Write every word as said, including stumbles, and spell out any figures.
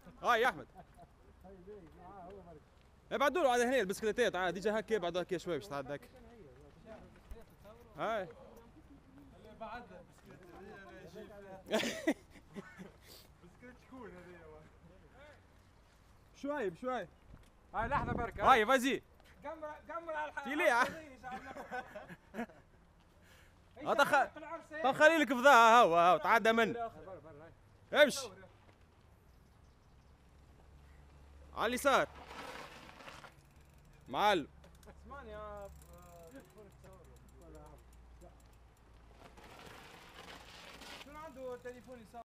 هاي يا احمد. ابعدوا له على هنا البسكليتات عادي، يجي هكا ابعد هكا شوي باش تعدى هكا. هاي بعدها بسكليت بسكليت شكون هذيا؟ شوي بشوي. هاي لحظة بركة. هاي فازي. كمل كمل على الحلقة. في ليه؟ طب خلي لك فضاها هوا هوا تعدى منه. امشي. على اليسار. معلم. اسمعني يا شنو عنده تليفون يصور؟